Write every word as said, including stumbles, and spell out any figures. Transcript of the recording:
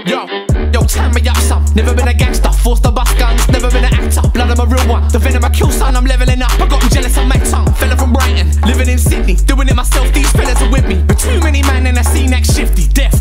Yo, yo, turn me up some. Never been a gangster, forced to bust guns. Never been an actor, blood I'm a real one. The venom I kill, son, I'm leveling up. I got them jealous on my tongue. Fella from Brighton, living in Sydney, doing it myself. These fellas are with me, but too many man and I see next shifty. Death